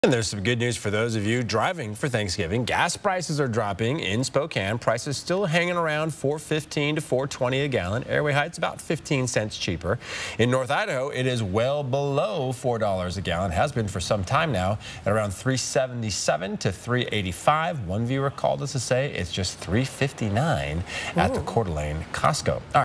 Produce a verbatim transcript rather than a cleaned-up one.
And there's some good news for those of you driving for Thanksgiving. Gas prices are dropping in Spokane. Prices still hanging around four fifteen to four twenty a gallon. Airway Heights about fifteen cents cheaper. In North Idaho, it is well below four dollars a gallon. Has been for some time now at around three seventy-seven to three eighty-five. One viewer called us to say it's just three fifty-nine at the Coeur d'Alene Costco. All right.